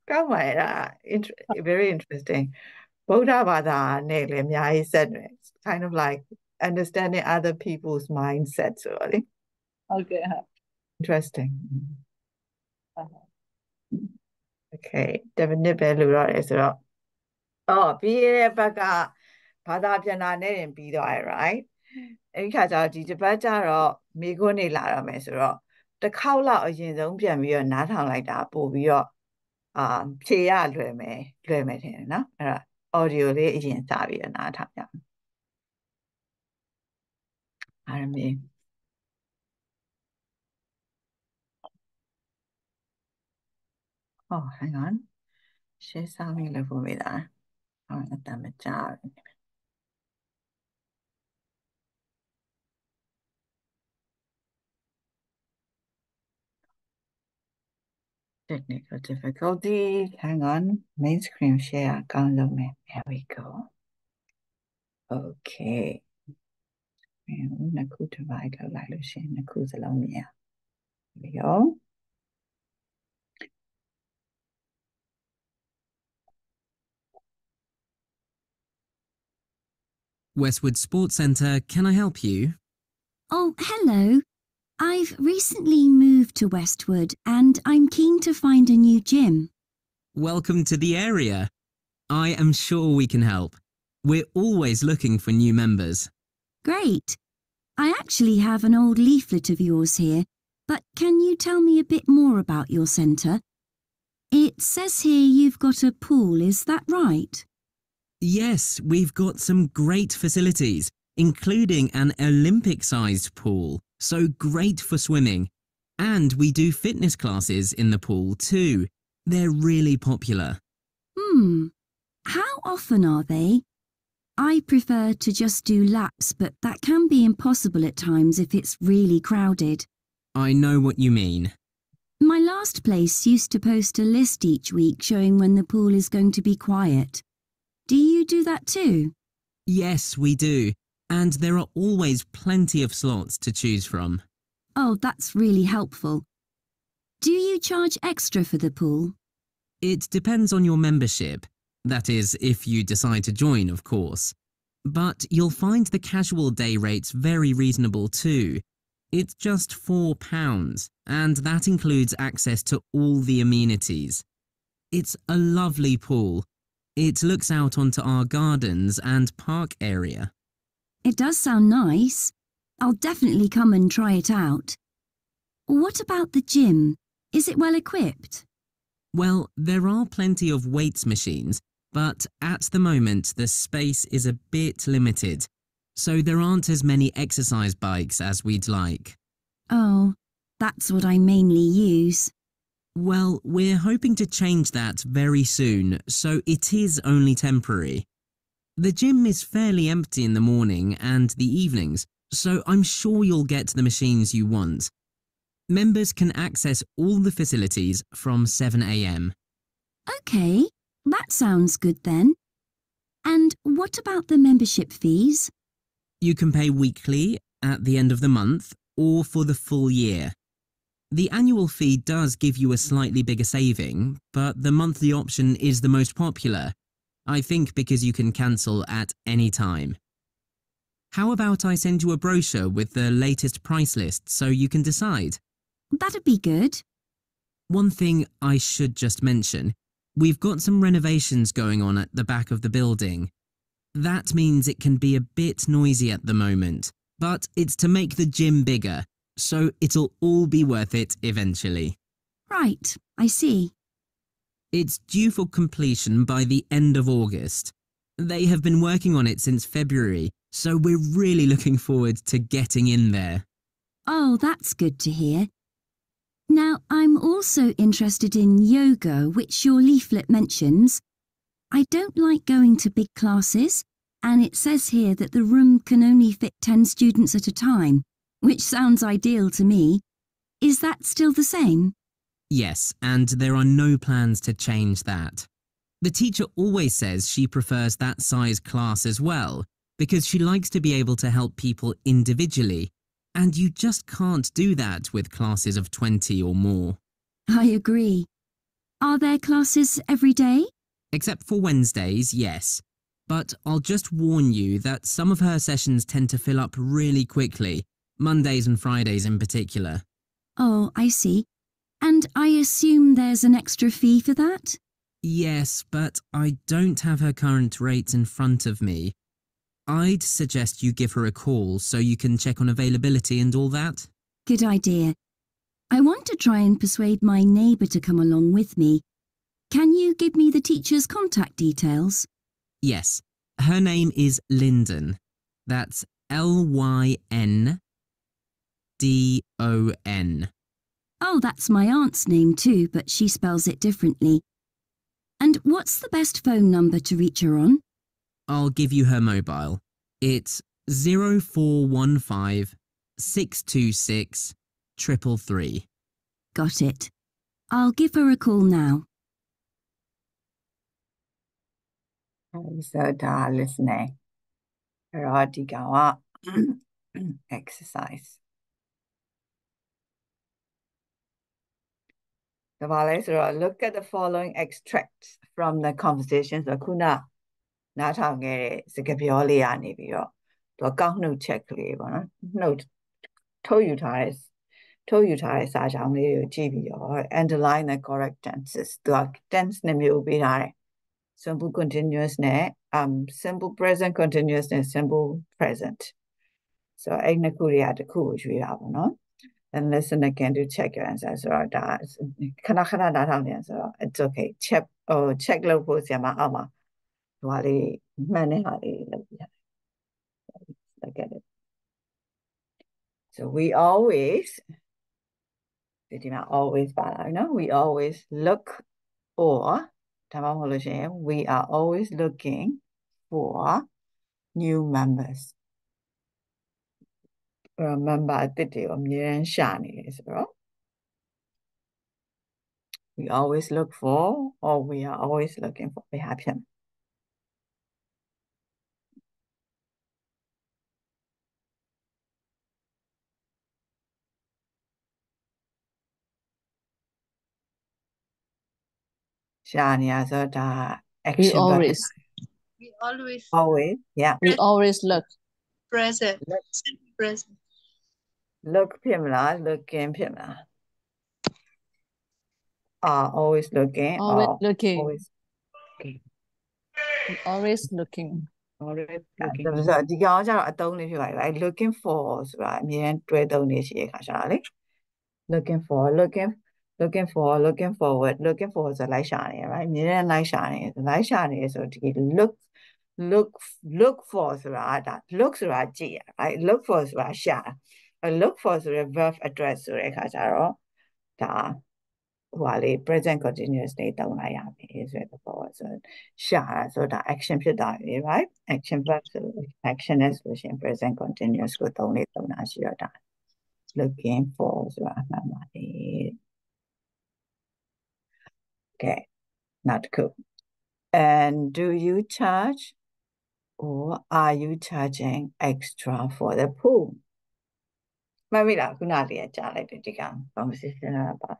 ကောင်းပါရဲ့ဒါ very interesting ဗုဒ္ဓဘာသာနဲ့လည်းအများကြီးဆက်တယ် kind of like understanding other people's mindset ဆိုတော့လေဟုတ်ကဲ့ဟုတ် interesting ဟုတ် okay 10 minute ပဲလိုတော့တယ်ဆိုတော့ပြီးရဲ့ဘက်ကဘာသာပြန်တာနဲ့ရင်ပြီးသွားရ right အဲ့ဒီခါကျတော့ဒီတစ်ပတ်ကျတော့မိခွန်းနေလာတော့မယ်ဆိုတော့တစ်ခေါက်လောက်အရင်ဆုံးပြန်ပြီးတော့နားထောင်လိုက်တာပို့ပြီးတော့ဖြေရလွယ်မယ်ထင်တယ်နော်အဲ့တော့ audio လေးအရင်စပြီးတော့နားထောင်ကြအောင်အားမင်းhang on share sound လေးလုပ်ဖို့မိသားအတမ်းမကြားဘူး technical difficulty hang on main screen share ကောင်းလုပ်မယ် there we go okay နှစ်ခု divide လုပ်လိုက်လို့ရှိရင်နှစ်ခုစလုံးမြင်ရ there we go Westwood Sports Centre, can I help you? Oh, hello. I've recently moved to Westwood and I'm keen to find a new gym. Welcome to the area. I am sure we can help. We're always looking for new members. Great. I actually have an old leaflet of yours here, but can you tell me a bit more about your centre? It says here you've got a pool, is that right? Yes, we've got some great facilities, including an Olympic-sized pool, so great for swimming. And we do fitness classes in the pool too. They're really popular. How often are they? I prefer to just do laps, but that can be impossible at times if it's really crowded. I know what you mean. My last place used to post a list each week showing when the pool is going to be quiet. Do you do that too? Yes, we do. And there are always plenty of slots to choose from. Oh, that's really helpful. Do you charge extra for the pool? It depends on your membership. That is, if you decide to join, of course. But you'll find the casual day rates very reasonable too. It's just £4, and that includes access to all the amenities. It's a lovely pool. It looks out onto our gardens and park area. It does sound nice. I'll definitely come and try it out. What about the gym? Is it well equipped? Well, there are plenty of weights machines, but at the moment the space is a bit limited, so there aren't as many exercise bikes as we'd like. Oh, that's what I mainly use. Well, we're hoping to change that very soon, so it is only temporary. The gym is fairly empty in the morning and the evenings, so I'm sure you'll get the machines you want. Members can access all the facilities from 7 a.m. Okay, that sounds good then. And what about the membership fees? You can pay weekly, at the end of the month, or for the full year. The annual fee does give you a slightly bigger saving, but the monthly option is the most popular. I think because you can cancel at any time. How about I send you a brochure with the latest price list so you can decide? That'd be good. One thing I should just mention, we've got some renovations going on at the back of the building. That means it can be a bit noisy at the moment, but it's to make the gym bigger, so it'll all be worth it eventually. Right, I see. It's due for completion by the end of August. They have been working on it since February, so we're really looking forward to getting in there. Oh, that's good to hear. Now, I'm also interested in yoga, which your leaflet mentions. I don't like going to big classes, and it says here that the room can only fit 10 students at a time, which sounds ideal to me. Is that still the same? Yes, and there are no plans to change that. The teacher always says she prefers that size class as well, because she likes to be able to help people individually, and you just can't do that with classes of 20 or more. I agree. Are there classes every day? Except for Wednesdays, yes. But I'll just warn you that some of her sessions tend to fill up really quickly, Mondays and Fridays in particular. Oh, I see. And I assume there's an extra fee for that? Yes, but I don't have her current rates in front of me. I'd suggest you give her a call so you can check on availability and all that. Good idea. I want to try and persuade my neighbour to come along with me. Can you give me the teacher's contact details? Yes, her name is Lyndon. That's Lyndon. Oh, that's my aunt's name too, but she spells it differently. And what's the best phone number to reach her on? I'll give you her mobile. It's 0415 626 333. Got it. I'll give her a call now. So da listening. Radigawa exercise. So look at the following extracts from the conversations. So kuna na thao ngere sakapyo le ya ni pi ro to kaung note check ကလေးပေါ့နော် note ထုတ်ယူထားတဲ့စာကြောင်းလေးကိုကြည့်ပြီးတော့ underline the correct tenses သူက tense နှစ်မျိုးပေးထားတယ် simple continuous နဲ့ simple present continuous နဲ့ simple present so အဲ့နှစ်ခုတွေကတစ်ခုကိုရွေးတာပေါ့နော် and listen again to check your answer ဆိုတော့ဒါခဏနားထောင်နေဆိုတော့ it's okay check လုပ်ဖို့ဆရာမအောက်မှာဟိုဟာလေးမှန်တဲ့ဟာလေးလုပ်ပြရတယ် look at it so we always we always look for we are always looking for new members member အသစ်တွေအမြဲတမ်းရှာနေတယ်ဆိုတော့ we always look for or we are always looking for ဘယ်ဟာဖြစ်မလဲ ရှာနေရဆိုတော့ဒါ action always yeah We always look. Present. look ဖြစ်မလား looking ဖြစ်မလား always looking Always or looking. always Always looking. Always ဒါ looking. ဆိုတော့ဒီကောင်ကျတော့အသုံးလေးဖြစ်သွားပြီ right looking for ဆိုတာအမြဲတမ်းတွဲသုံးနေရှိတဲ့ခါကျတော့လေ looking forward looking for ဆိုလိုက်ရှာနေရ right အမြဲတမ်းလိုက်ရှာနေဆိုဒီ look for ဆိုတာဒါ look ဆိုတာကြည့်ရ right look for ဆိုတာရှာ look for ဆိုတဲ့ verb address ဆိုတဲ့အခါကျတော့ဒါဟိုဟာလေ present continuous တွေတုံးလိုက်ရပြီဆိုတဲ့ပေါ့ဆိုရှာဆိုတာ action ဖြစ်သွားပြီ right action verb ဆို action နဲ့ဆိုရှင် present continuous ကိုတုံးတာရှိတော့ဒါ looking for ဆိုတာမှန်ပါတယ် okay not cool and do you charge or are you charging extra for the pool မှန်ပြီလားခုနလေးကကြားလိုက်တယ်ဒီကောင် conversation ကပါ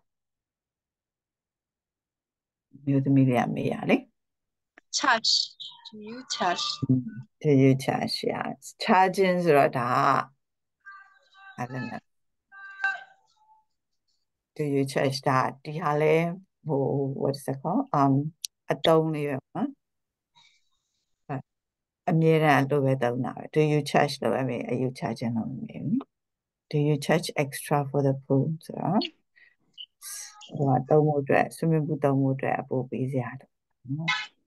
မျိုးသမီးတွေကမေးရလေ Charge. Do you charge? do you charge yeah charging ဆိုတော့ဒါI don't know do you charge ဒါဒီဟာလဲဟို what is it called အတုံးလေးပဲနော်အမြဲတမ်းလိုပဲတုံးတာပဲ do you charge လို့ပဲမေး are you charging လို့မေး do you charge extra for the pool ဆိုတော့ဟိုတုံးဖို့အတွက် swimming pool တုံးဖို့အတွက်အပို့ပေးစရာတော့နော်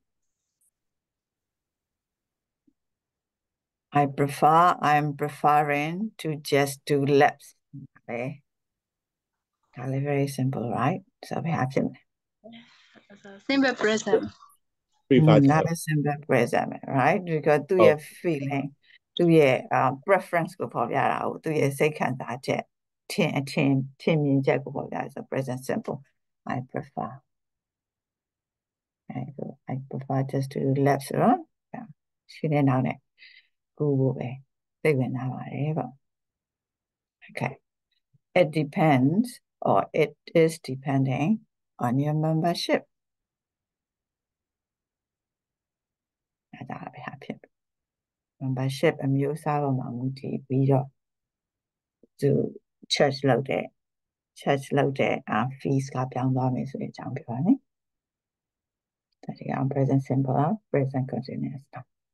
I'm preferring to just do laps okay that's very simple right so we have to Simple present. not a simple present right because သူရဲ့ feeling သူရဲ့ preference ကိုပေါ်ပြတာကိုသူရဲ့စိတ်ခံစားချက်ထင်မြင်ချက်ကိုပေါ်ပြတာဆို present simple I prefer I prefer just to do laps right ရှင်းနေနောက်နဲ့ကိုဖို့ပဲသိဝင်လာပါတယ်ပေါ့ okay it depends or it is depending on your membership အဲ့ဒါပဲဟာဖြစ် membership အမျိုးအစားပေါ်မှာမူတည်ပြီးတော့သူ charge လုပ်တဲ့ fees ကပြောင်းသွားမယ်ဆိုတဲ့အကြောင်းပြောပါမယ်ဒါဒီက present simple present continuous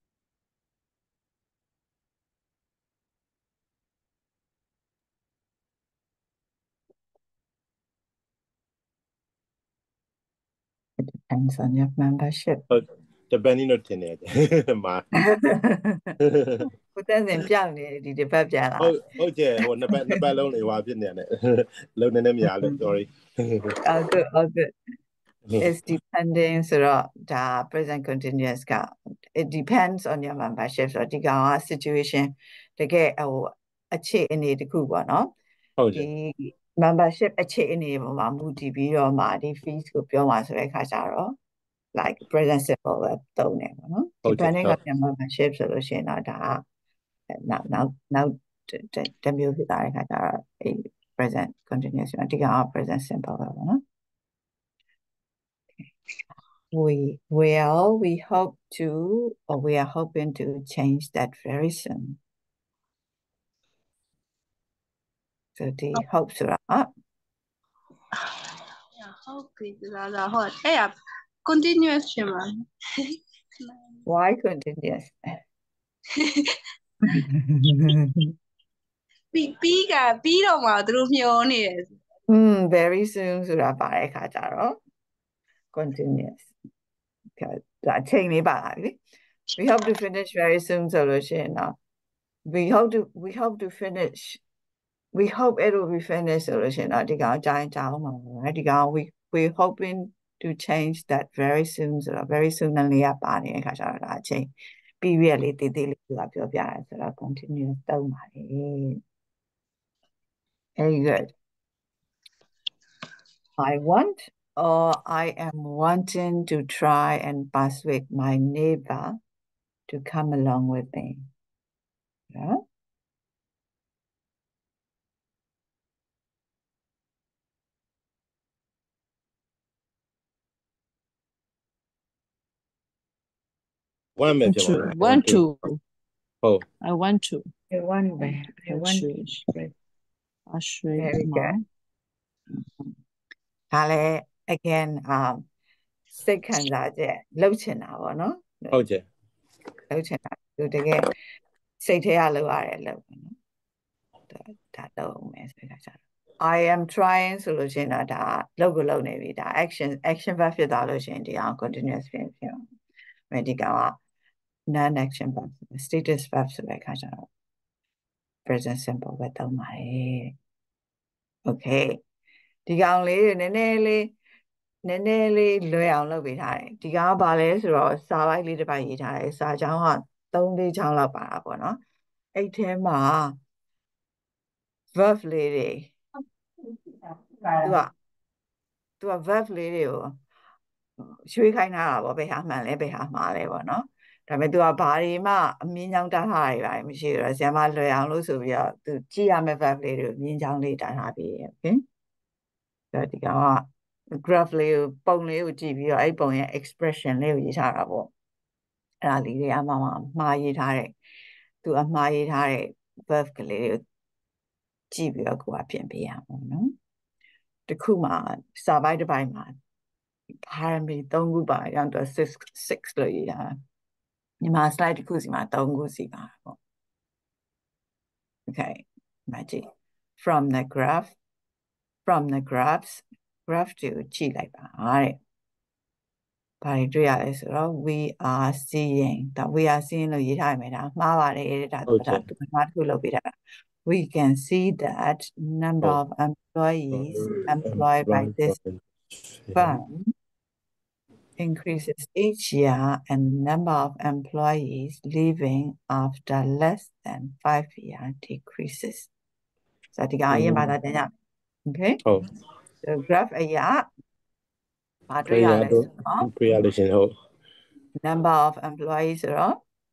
It depends on your membership. Depending on တင်နေတယ်မာကိုတက်စင်ပြောင်းနေဒီတစ်ပတ်ပြန်လာဟုတ်ကျဲဟိုနှစ်ပတ်လုံးနေဟွာဖြစ်နေတယ်လုံးနေမရလို့ sorry all good it's depending ဆိုတော့ဒါ present continuous က it depends on your membership ဆိုတော့ဒီကောင်က situation တကယ်ဟိုအခြေအနေတစ်ခုပေါ့နော်ဟုတ်ကျဲဒီ membership အခြေအနေပေါ်မှာမူတည်ပြီးတော့မှဒီ fees ကိုပြောမှာဆိုတဲ့အခါကျတော့ like present simple ပဲသုံးတယ်ပေါ့နော် depending on your membership ဆိုလို့ရှိရင်တော့ဒါနောက်တမျိုးဖြစ်သွားတဲ့အခါကျတော့ present continuous ဒီကောင်က present simple ပဲပေါ့နော် we hope to or we are hoping to change that very soon so the hope ဆိုတာဟုတ်ပြီလားဟုတ်အဲ့ရ continuous ဖြစ်မှာ why continuous ပြီးတော့မှသူတို့မျောနေတယ် very soon ဆိုတာပါတဲ့အခါကျတော့ continuous ဒါအချိန်လေးပါလာပြီ we hope to finish very soon ဆိုလို့ရှိရင်တော့ we hope to finish we hope it will be finished ဆိုလို့ရှိရင်တော့ဒီကောင်အကြိုင်းကြောင်းမှာပဲဒီကောင် we hoping to change that very soon ဆိုတော့ very soon နဲ့လေးကပါနေတဲ့အခါကျတော့ဒါအချိန် period လေးတည်တည်လေးကပြောပြရတယ်ဆိုတော့ continuous သုံးပါလေ very good I want or I am wanting to try and persuade my neighbor to come along with me. Yeah. one ပဲဖြစ်ပါ want to ဟုတ် I want to I want to persuade Very my good. ဒါလည်း again စိတ်ခံစားချက်လှုပ်ချင်တာပေါ့နော်ဟုတ်ကျဲလှုပ်ချင်တာသူတကယ်စိတ်ထဲကလှုပ်ရတယ်လို့ပေါ့နော်ဒါတော့မယ်ဆိုတော့ I am trying ဆိုလို့ရှိရင်တော့ဒါလုပ်ကိုလုပ်နေပြီဒါ action verb ဖြစ်သွားလို့ရှိရင်ဒီအောင် continuous ဖြစ်မယ်ဒီကောင်က non action verb status verb ဆိုတဲ့အခါကျတော့ present simple ပဲသုံးပါတယ် okay ဒီကောင်လေးနည်းနည်းလေးလွယ်အောင်လုပ်ပေးထားတယ်ဒီကောင်ကဘာလဲဆိုတော့စာပိုက်လေးတစ်ပိုက်ရေးထားတယ်စာကြောင်းက3-4ချောင်းလောက်ပါတာပေါ့နော်အဲ့ထဲမှာ verb လေးတွေသူက verb လေးတွေကိုရွှေ့ခိုင်းထားတာပေါ့ဘယ်ဟာမှန်လဲဘယ်ဟာမှားလဲပေါ့နော်ဒါပေမဲ့သူကဘာတွေမှအမြင့်ချောင်းတားထားတွေပါမရှိဘူးဆရာမလွယ်အောင်လို့ဆိုပြီးတော့သူကြည့်ရမယ့် verb လေးတွေကိုမြင့်ချောင်းလေးတားထားပြီးโอเคဒါဒီကောင်က graph လေးကိုပုံလေးကိုကြည့်ပြီးတော့အဲ့ပုံရဲ့ expression လေးကိုရေးထားတာပေါ့အဲ့ဒါလေးတွေအမှမှားရေးထားတဲ့သူအမှားရေးထားတဲ့ verb ကလေးတွေကိုကြည့်ပြီးတော့ကိုယ်ကပြင်ပေးရမှာနော်တခုမှစာပိုက်တစ်ပိုက်မှာ parami 3ခုပါရအောင်တော့6လို့ရေးတာညီမ slide တစ်ခုစီမှာ3ခုစီပါပေါ့ okay imagine from the graphs graph ကိုကြည့်လိုက်ပါတဲ့ဘာတွေတွေ့ရလဲဆိုတော့ we are seeing ဒါ we are seeing လို့ရေးထားရမယ်ဒါမှားပါတယ်ဒါသူမှာတစ်ခုလုပ်ပေးတာ we can see that number of employees employed by this firm increases each year and number of employees leaving after less than 5 years decreases. So the guy in okay. Oh. The graph pre-allocation number of employees are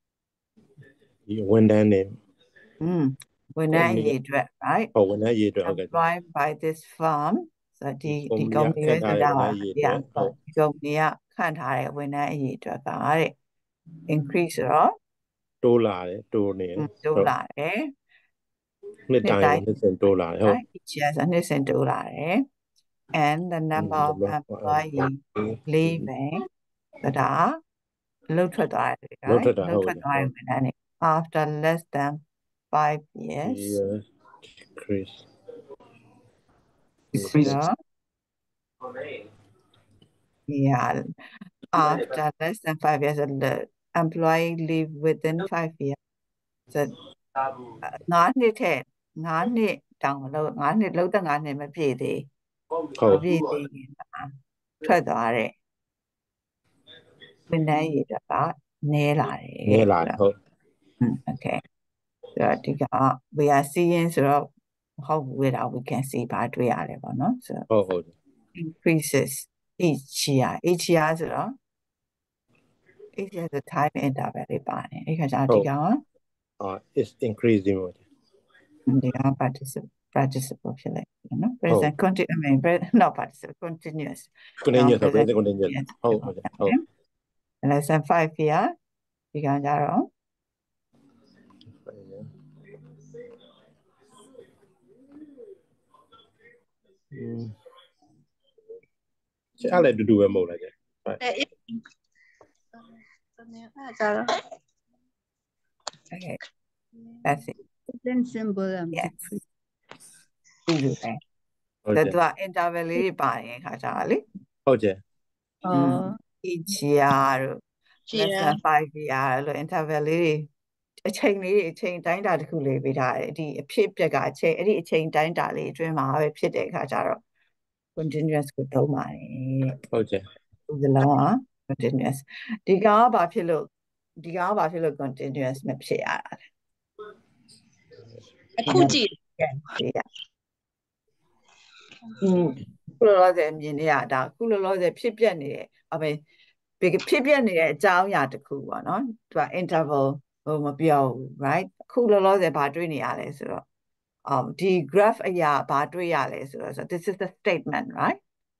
when that name. When I right? Oh, when I okay. Employed by this firm. So ဆိုဒီကုမ္ပဏီပဲဆိုတာပါဒီကုမ္ပဏီကခန့်ထားတဲ့ဝန်ထမ်းအရေအတွက်ကတဲ့ increase ဆိုတော့တိုးလာတယ်တိုးနေတယ်တိုးလာတယ်နှစ်တိုင်းနှစ်စဉ်တိုးလာတယ်ဟုတ် each year ဆိုနှစ်စဉ်တိုးလာတယ် and the number of employee leaving ဆိုတာလှုပ်ထွက်သွားတယ် right လှုပ်ထွက်သွားတဲ့ဝန်ထမ်းတွေ after less than 5 years decrease yeah after less than 5 years the employee leave within 5 years so 9 နှစ်ထဲ9 နှစ်တောင်လို့9 နှစ်လုံးသက်9 နှစ်မပြည့်သေးမပြည့်သေးရင်ထွက်သွားတဲ့ဝန်ထမ်းရည်ကနည်းလာတယ်ဟုတ် okay so ဒီက we are seeing ဆိုတော့ဟုတ်ဘူးလား we can see ဘာတွေ့ရတယ်ပေါ့နော် so ဟုတ် increases each year ဆိုတော့ each year the time interval လေးပါတယ်အဲ့ခါကျတော့ဒီက is increasing ဒီက participle ဖြစ်လိုက်နော် present continuous I mean not participle continuous continuous ဟုတ် less than 5 year ဒီကကြတော့အဲ့လည်းတူပဲမဟုတ်လားကျ okay that's it Then symbol yes ဒီလိုပဲသူက interval လေးပါတယ်ခါကြတာလေဟုတ်ကျ each year တို့ less than 5 year လို့ interval လေးအချိန်တိုင်းတာတစ်ခုလေးပေးထားတယ်ဒီအဖြစ်ပြက်ကအချိန်အဲ့ဒီအချိန်တိုင်းတာလေးအတွင်းမှာပဲဖြစ်တဲ့အခါကျတော့ continuous ကိုသုံးပါတယ်ဟုတ်ကျဒီလုံးက continuous ဒီကဘာဖြစ်လို့ continuous မဖြစ်ရတာလဲအခုကြည့်ခုလောလောဆယ်မြင်နေရတာခုလောလောဆယ်ဖြစ်ပြနေတယ်ဖြစ်ပြနေတဲ့အကြောင်းအရာတစ်ခုပေါ့နော်သူက interval မပြောဘူး right ခုလောလောဆယ်ဘာတွေ့နေရလဲဆိုတော့ဒီ graph အရာဘာတွေ့ရလဲဆိုတော့ this is the statement right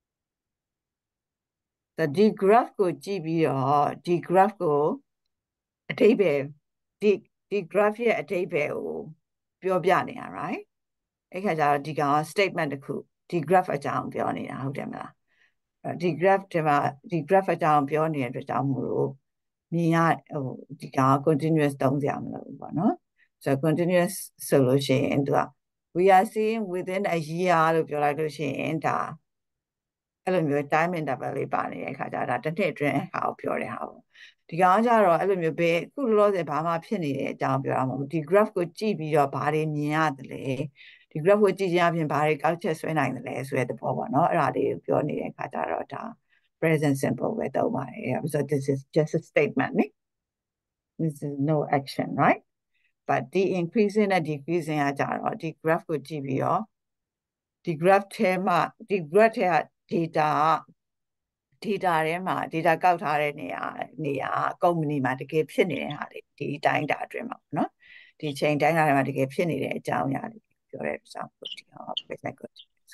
ဒီ graph ကိုကြည့်ပြီးတော့ဒီ graph ကိုအဓိပ္ပာယ်ဒီ graph ရဲ့အဓိပ္ပာယ်ကိုပြောပြနေတာ right အဲ့ခါကျတော့ဒီကောင် statement တစ်ခုဒီ graph အကြောင်းပြောနေတာဟုတ်တယ်မလားဒီ graph ဒီမှာဒီ graph အကြောင်းပြောနေတဲ့အတွက်ကြောင့်မို့လို့မြင်ရဒီကောင် continuous သုံးစရာမလိုဘူးပေါ့နော်ဆိုတော့ continuous ဆိုလို့ရှိရင်သူက we are seeing within a year လို့ပြောလိုက်လို့ရှိရင်ဒါအဲ့လိုမျိုး time interval လေးပါနေတဲ့အခါကျတော့တစ်နှစ်အတွင်းဟာကိုပြောတဲ့ဟာပေါ့ဒီကောင်ကျတော့အဲ့လိုမျိုးပဲခုလောလောဆယ်ဘာမှဖြစ်နေတဲ့အကြောင်းပြောတာမဟုတ်ဘူးဒီ graph ကိုကြည့်ပြီးတော့ဘာတွေမြင်ရတယ်လဲဒီ graph ကိုကြည့်ခြင်းအပြင်ဘာတွေကောက်ချက်ဆွဲနိုင်တယ်လဲဆိုတဲ့သဘောပေါ့နော်အဲ့ဒါလေးကိုပြောနေတဲ့အခါကျတော့ဒါ present simple ပဲသုံးပါတယ် so this is just a statement နိ this is no action right but the increasing and decreasing ကကြတော့ဒီ graph ကိုကြည့်ပြီးတော့ဒီ graph ထဲမှာဒီ graph ထဲက data ထဲမှာ data ကောက်ထားတဲ့နေရာကုမ္ပဏီမှာတကယ်ဖြစ်နေတဲ့ဟာတွေဒီတိုင်းတာအတွင်းမှာနော်ဒီချိန်တိုင်းတာတွေမှာတကယ်ဖြစ်နေတဲ့အကြောင်းအရာတွေပြောတဲ့ကြောင့်ဒီဟာ present continuous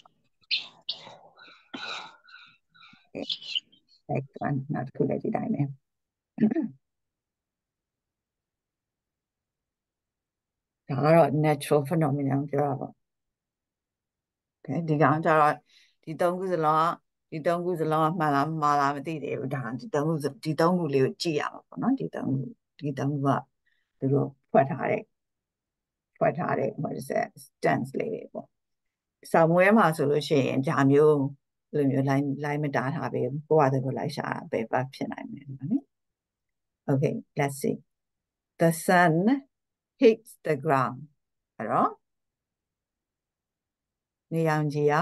next one နောက်တစ်ခုလည်းဒီတိုင်းပဲဒါကတော့ natural phenomenon ပြောတာပေါ့ okay ဒီကောင်ကျတော့ဒီသုံးခုစလုံးကမှန်လားမှားလားမသိသေးဘူးဒါဒီသုံးခုလေးကိုကြည့်ရမှာပေါ့နော်ဒီသုံးခုကသူတို့ဖွက်ထားတဲ့ what is that stance လေးတွေပေါ့စာမွေးမှာဆိုလို့ရှိရင်ဒါမျိုးလိုမျိုး line မတားထားပဲကိုယ့်ဟာကိုယ်လိုက်ရှာပဲဖြစ်နိုင်မယ်နော် okay let's see the sun hits the ground အဲ့တော့နေရောင်ခြည်က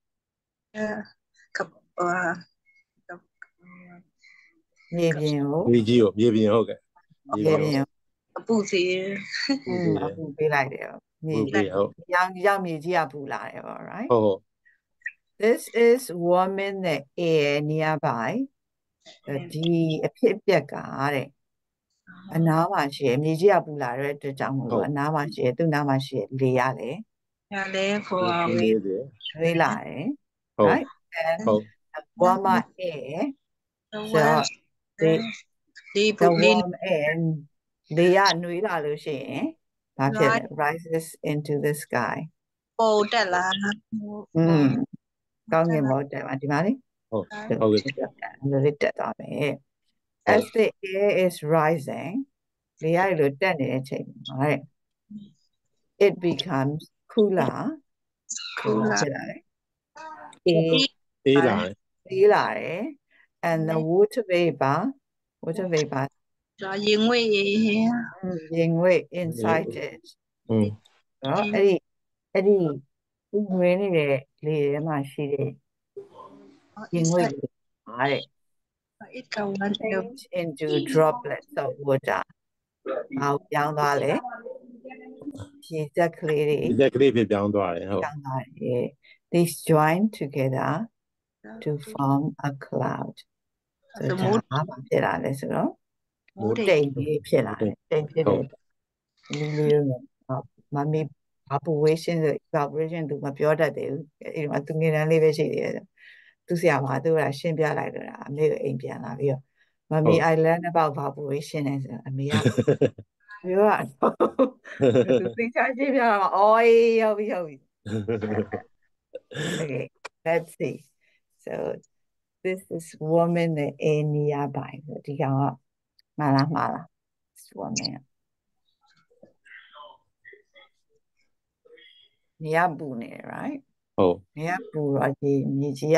မြေပြင်ဟုတ်ကဲ့မြေပြင်အပူစီအပူပေးလိုက်တယ်မြေရောင်မြေကြီးကပူလာတယ်ပေါ့ right ဟုတ် this is warming the air nearby ဒီအဖြစ်ပြက်ကတဲ့အနားမှာရှိမြေကြီးကပူလာတဲ့အတွက်ကြောင့်မို့လို့အနားမှာရှိသူ့နားမှာရှိလေရတယ်လေခေါ်ဝေးလာတယ် right? And ဟုတ် warm air, so the warm air လေကနှွေးလာလို့ရှိရင်ဘာဖြစ်လဲ rises into the sky ပိုတက်လာကောင်းကင်ဘက်တက်မှာဒီမှာလေဟုတ်လေးတက်သွားမယ် as the air is rising လေကလို့တက်နေတဲ့အချိန်မှာ it becomes cooler ဖြစ်လာတယ်အေးလာတယ်အေးလာတယ် and the water vapor ရင်ငွေ့ရင်ငွေ့ inside it နော်အဲ့ဒီဝင်နေတဲ့လေထဲမှာရှိတဲ့ရင်ငွေ့ပါတဲ့ it can one change into droplets of water ဘာပြောင်းသွားလဲဖြည့်စက်ကလေးတွေဒီဇက်ကလေးဖြစ်ပြောင်းသွားတယ်ဟုတ်ပြောင်းသွားတယ် these join together to form a cloud ဆိုတော့ဘာဖြစ်လာလဲဆိုတော့တိမ်လေးဖြစ်လာတယ်တိမ်ဖြစ်တယ်လေးမမီ evaporation သူမပြောတတ်သေးဘူးအဲ့ဒီမှာသူငယ်တန်းလေးပဲရှိသေးတယ်သူဆရာမသူကရှင်းပြလိုက်တော့အမေကိုအိမ်ပြန်လာပြီးတော့မမီ I learned about evaporation နဲ့ဆိုအမေကပြောတာသူသိချရှင်းပြတော့အော်ဟုတ်ပြီ Okay, let's see. So this is woman in nearby. Di ka mala. This woman. Niyabu ne, right? ဟုတ် Niyabu တော့ဒီမြေကြီး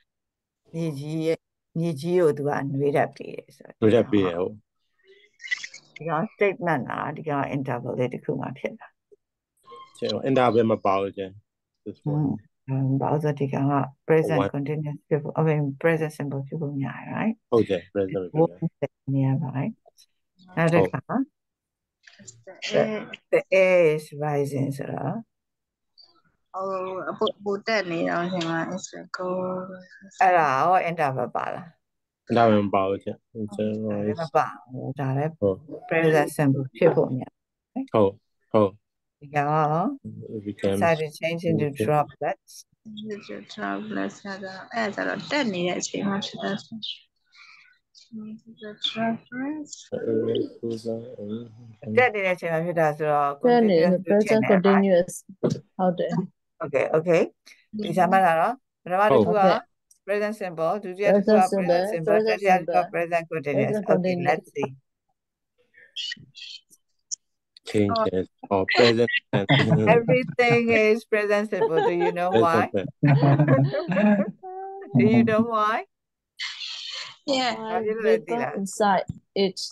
ကိုသူကနှွေးတတ်ပြီဆိုတော့တို့ရက်ပြီးရဟုတ်ဒီက statement လားဒီက interval လေးတစ်ခုမှဖြစ်တာကျန်အင်တာဘယ်မှာပါလို့ကျန် this one ဘာလို့ဆိုဒီက present continuous ဖြစ်ဖို့ I mean present simple ဖြစ်ဖို့များ right ဟုတ်တယ် present nearby နောက်တစ်ခါ the air is rising ဆိုတော့ပိုတက်နေတော့ရှင်မ is go အဲ့ဒါရော interval ပါလားဒါမှမပါလို့ကျန်ကျန်မပါဘူးဒါလည်း present simple ဖြစ်ဖို့များဟုတ်ဒီကရော decide to change into droplets droplets အဲ့ဒါတော့တက်နေတဲ့အချိန်မှာဖြစ်တာဆို droplets တက်နေတဲ့အချိန်မှာဖြစ်တာဆိုတော့ present continuous ဟုတ်တယ် okay ဒီစမ်းလာတော့ပထမတစ်ခုက present simple ဒုတိယတစ်ခုက present simple တတိယတစ်ခုက present continuous okay let's see changes or present everything is present simple do you know why do you know why yeah inside it's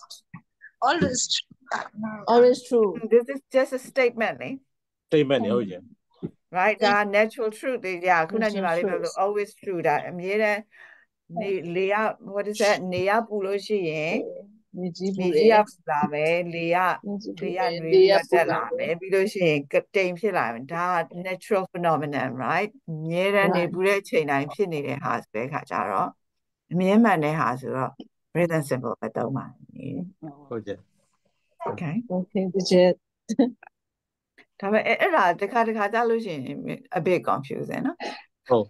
always true this is just a statement statement ဟုတ်ကျန် right that natural truth ခုနကညီမလေးပြောလို့ always true ဒါအမြဲတမ်းလေက what is that နေရပူလို့ရှိရင်မြေကြီးပူလာမယ်လေကနွေးပြီးတက်လာမယ်ပြီးလို့ရှိရင်တိမ်ဖြစ်လာမယ်ဒါ natural phenomenon right အမြဲတမ်းနေပူတဲ့အချိန်တိုင်းဖြစ်နေတဲ့ဟာဆိုတဲ့ခါကျတော့အမြဲမှန်တဲ့ဟာဆိုတော့ present simple ပဲသုံးပါဟုတ်ကျန် okay ဒီချက်ဒါပေမဲ့အဲ့ဒါတစ်ခါကြားလို့ရှိရင် a bit confusing နော်ဟုတ်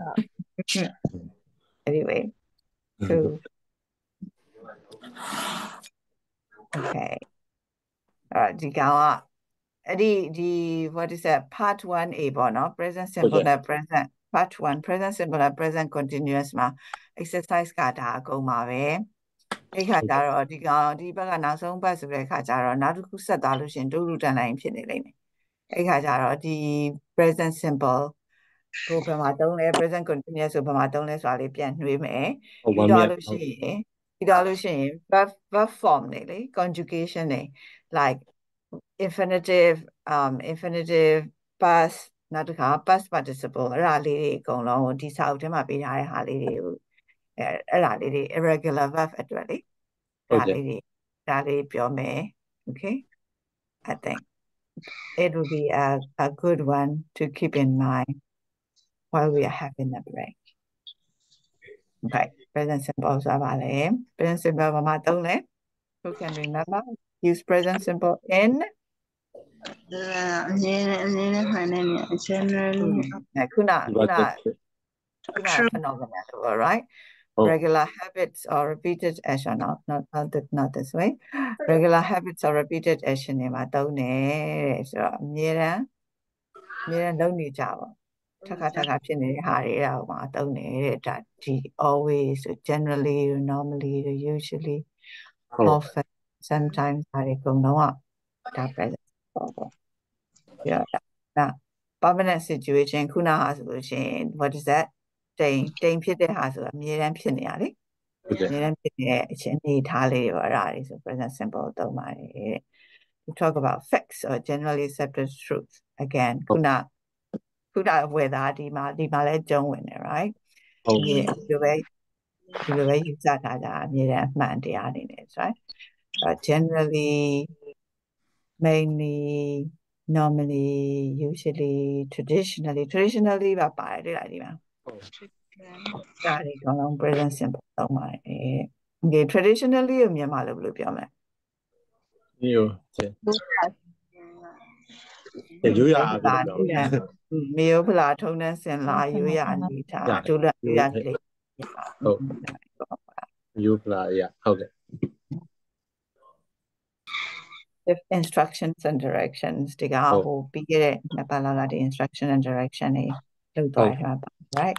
anyway so okay ဒီကောင်ကအဲ့ဒီ what is that part 1a ပေါ့နော် present simple နဲ့ present part 1 present simple နဲ့ present continuous မှာ exercise ကဒါအကုန်ပါပဲအဲ့ခါကျတော့ဒီကောင်ဒီဘက်ကနောက်ဆုံးဘက်ဆိုတဲ့ခါကျတော့နောက်တစ်ခုဆက်သွားလို့ရှိရင်ဒုလူတန်တိုင်းဖြစ်နေလိမ့်မယ်အဲ့ခါကျတော့ဒီ present simple ကိုဘယ်မှာသုံးလဲ present continuous ဆိုဘယ်မှာသုံးလဲဆိုတာလေးပြန်နှွေးမယ်ပြီးတော့လို့ရှိရင် verb form တွေလေ conjugation တွေ like infinitive past နောက်တစ်ခါ past participle အဲ့ဒါလေးတွေအကုန်လုံးဒီစာအုပ်ထဲမှာပေးထားတဲ့ဟာလေးတွေကိုအဲ့ဒါလေးတွေ irregular verb အတွက်လေဒါလေးပြောမယ် okay I think it will be a good one to keep in mind while we are having a break okay present simple ဆိုတာပါလေ present simple ဘာမှသုံးလဲ who can remember use present simple in အမြဲမှန်နေနေ generally ခုန True. Phenomenon, right? Oh. Regular habits or repeated action, not this way. Regular habits or repeated action တွေမှာသုံးတယ်ဆိုတော့အမြဲတမ်းလုပ်နေကြပါထပ်ခါဖြစ်နေတဲ့ဟာတွေအဲ့ဒါမှာသုံးတယ်တဲ့ဒါဒီ always generally normally usually often sometimes ဒါတွေအကုန်လုံးကဒါ present ပေါ့ပြတာ permanent situation ခုနဟာဆိုလို့ရှိရင် what is that တိမ်ဖြစ်တဲ့ဟာဆိုအမြဲတမ်းဖြစ်နေရလေအမြဲတမ်းဖြစ်နေတဲ့အချိန်အနေထားလေးတွေအဲ့ဒါတွေဆို present simple သုံးပါတယ် to talk about facts or generally accepted truths again ခုနဝေသားဒီမှာလဲကျုံးဝင်တယ် right ဒီလိုပဲယူဆထားကြအမြဲတမ်းအမှန်တရားအနေနဲ့ right generally mainly normally usually traditionally ပါပါတယ်ဒီမှာဒါတွေကတော့ present simple သုံးပါတယ်ဒီ traditionally ကိုမြန်မာလိုဘယ်လိုပြောမလဲရိုးရအားဖြင့်တော့မျိုးဖလာထုံးတဲ့စင်လာရိုးရအနေထားဒုလရိုးရလေးဟုတ်မျိုးဖလာရဟုတ်ကဲ့ instructions and directions ဒီကဟိုပြီးခဲ့တဲ့နှစ်ပတ်လောက်ကဒီ instruction and direction တွေလုပ်သွားတာပါ right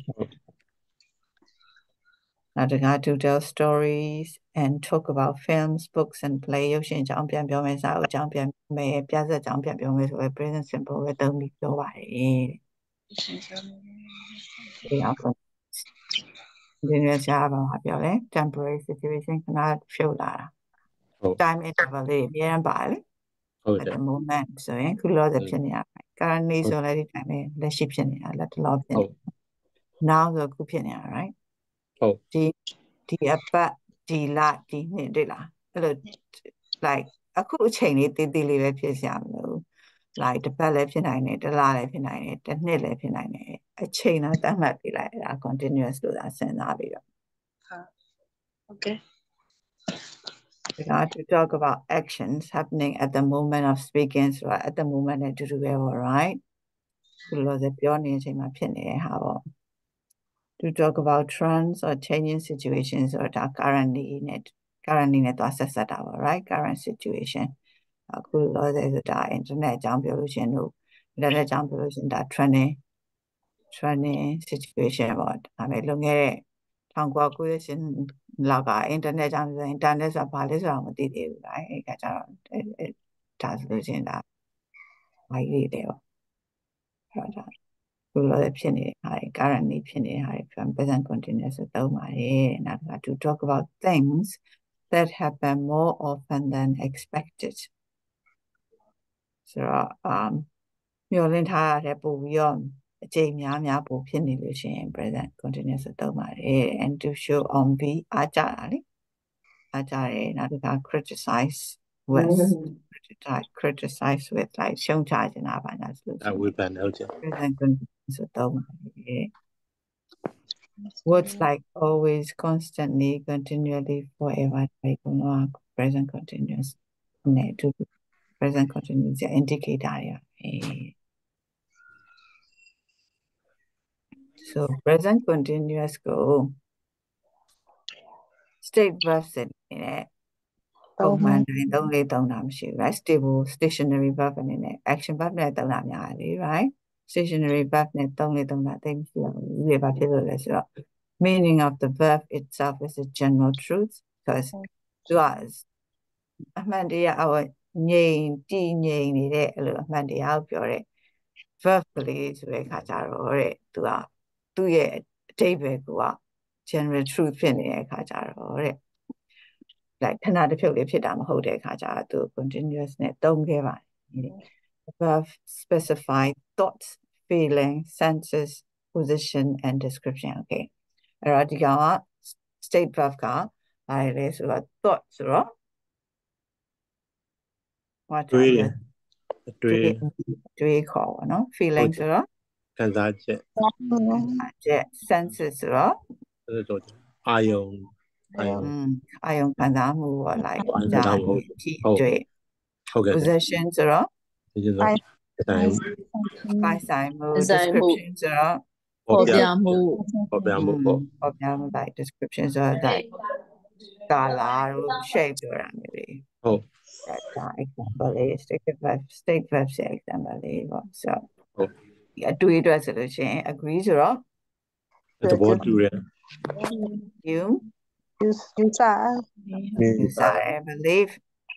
now to tell stories and talk about films books and play ရုပ်ရှင်အကြောင်းပြန်ပြောမယ်စာအုပ်အကြောင်းပြန်မယ်ပြဇာတ်အကြောင်းပြန်ပြောမယ်ဆိုပဲ present simple ပဲသုံးပြီးပြောပါတယ်ဒီအောင် continuous ရပါမှာပြောလဲ temporary situation ခဏဖြုတ်လာတာtime interval လေးအများပါလေဟုတ်တယ် at the moment ဆိုရင်ခုလောဆယ်ဖြစ်နေရမယ် currently ဆိုလည်းဒီ time လက်ရှိဖြစ်နေတာလက်တလောဖြစ်နေ now ဆိုခုဖြစ်နေတာ right ဟုတ်ဒီအပတ်ဒီလဒီနှစ်တွေ့လားအဲ့လို like အခုအချိန်လေးတည်တည်လေးပဲဖြစ်ရမလို့ like တစ်ပတ်လည်းဖြစ်နိုင်တယ်တစ်လလည်းဖြစ်နိုင်တယ်တစ်နှစ်လည်းဖြစ်နိုင်တယ်အချိန်တော့သတ်မှတ်ပေးလိုက်အဲ့ဒါ continuous လို့သာစဉ်းစားပြီးတော့ okay to talk about actions happening at the moment of speaking so at the moment နဲ့တူတူပဲပေါ့ right ဘယ်လိုလဲပြောနေတဲ့အချိန်မှာဖြစ်နေတဲ့ဟာပေါ့ to talk about trends or changing situations or the currently နဲ့သွားဆက်တာပေါ့ right current situation အခုလောဆယ်ဆိုတာ internet အကြောင်းပြောလို့ရှင်တို့ internet အကြောင်းပြောလို့ရှင်ဒါ trending situation ပေါ့ဒါပေမဲ့လွန်ခဲ့တဲ့1990လောက်က internet အကြောင်းပြော internet ဆိုတာဘာလဲဆိုတာမသိသေးဘူး right အဲ့ကကျတော့ဒါဆိုလို့ရှင်ဒါဘာကြီးတွေလဲပေါ့ဟုတ်တာခုလောဖြစ်နေတဲ့ဟာတွေ currently ဖြစ်နေတဲ့ဟာတွေ present continuous ဆိုသုံးပါတယ်နောက်က to talk about things that happen more often than expected ဆိုတော့မျှော်လင့်ထားတဲ့ပို့ပြီးတော့အချိန်များပို့ဖြစ်နေလို့ရှိရင် present continuous ဆိုသုံးပါတယ် and to show on be အားကြတာလေအားကြတယ်နောက်က criticize with like ရှုံချနေတာပါညာဆိုလို့ဝေဖန်ဟုတ်တယ် present continuous ဆိုသုံးပါတယ် words like always constantly continually forever like present continuous နဲ့ to present continuous ရဲ့ indicator တွေso present continuous ကို state verb နဲ့ပုံမှန်တိုင်းသုံးတာမရှိဘူး right stable stationary verb အနေနဲ့ action verb နဲ့သုံးတာများတယ် right stationary verb နဲ့သုံးတာသိမရှိဘူးဒီဘာဖြစ်လို့လဲဆိုတော့ meaning of the verb itself is a general truth because to us အမှန်တရားအဝငြိမ်တည်ငြိမ်နေတဲ့အဲ့လိုအမှန်တရားကိုပြောတဲ့ verb ကလေးဆိုတဲ့အခါကျတော့တဲ့သူ့ရဲ့အဓိပ္ပာယ်က general truth ဖြစ်နေတဲ့အခါကျတော့တဲ့ like ခဏတစ်ဖြုတ်လေးဖြစ်တာမဟုတ်တဲ့အခါကျတော့သူ continuous နဲ့သုံးခဲ့ပါတယ် verb specify thoughts feeling senses position and description okay အဲ့တော့ဒီကောင်က state verb ကဘာလဲဆိုတော့ thought ဆိုတော့တွေးခေါ်ပါနော် feeling ဆိုတော့ခံစားချက် senses ဆိုတော့အာယုံခံစားမှုပေါ့ like ကြာတွေ့ possession ဆိုတော့ပိုင်ဆိုင်မှု description ဆိုတော့ပေါ်ပြမှုပေါ်ပြမှုပေါ့ပေါ်ပြမှု like description ဆိုတော့ like color တို့ shape ပြောတာမျိုးတွေဟုတ်ဒါ example လေး state verb ရဲ့ example လေးပေါ့ so ဟုတ်ဒီအတွေ့အတွက်ဆိုလို့ရှိရင် agree ဆိုတော့သဘောတူတယ် you ယူဆ desire believe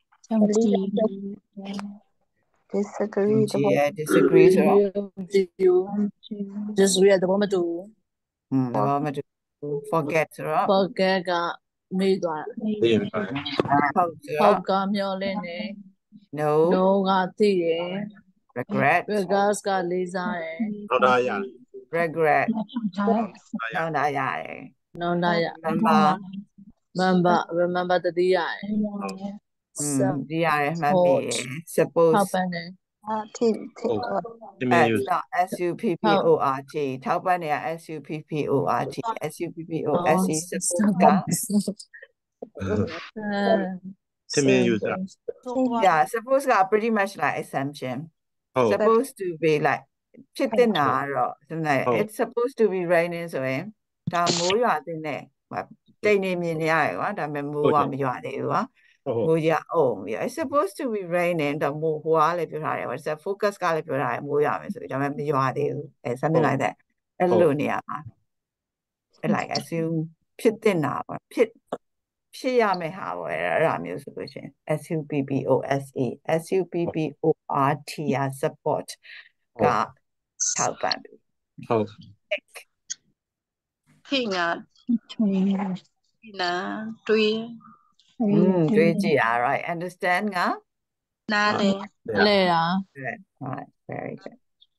disagree တဘော disagree ဆိုတော့ disagree သဘောမတူသဘောမတူ forget ဆိုတော့ forget ကမေ့သွားသိရင် hope ဆိုဟောတော့ကမျောလင်းနေ no no ကသိတယ် regret regards ကလေးစားတယ်နောက်တာရ regret နောက်တာရတယ်နောင်တရ remember remember တတိရတယ်ဒီရတယ်မှတ်မိရယ် suppose ထောက်ပံ့တယ်ထိဒီမင်းယူ support ထောက်ပံ့နေရ support support support ကဒီမင်းယူစား yeah suppose က pretty much like assumption ဟုတ် supposed to be like ဖြစ်တဲ့နာတော့ it's supposed to be raining ဆိုရင်ဒါမိုးရွာတဲ့နဲ့တိတ်နေမြင်နေရတယ်ကွာဒါပေမဲ့မိုးကမရွာသေးဘူးကွာ မိုးရအောင်ပြီး it's supposed to be raining တော့မိုးဟိုကလည်းပြောထားတယ် what's the focus ကလည်းပြောထားတယ်မိုးရွာမယ်ဆိုပြီးဒါပေမဲ့မရွာသေးဘူး something like that အဲ့လိုနေရာမှာ like assume ဖြစ်တဲ့နာပေါ့ဖြစ်ရမယ့်ဟာပေါ့အဲ့ဒါမျိုးဆိုလို့ရှိရင် support ရ support ကထောက်ပံ့ပြီဟုတ်ထိငါနာတွေးတွေးကြည့်ရ right understand ကနားလေလဲတာ right very good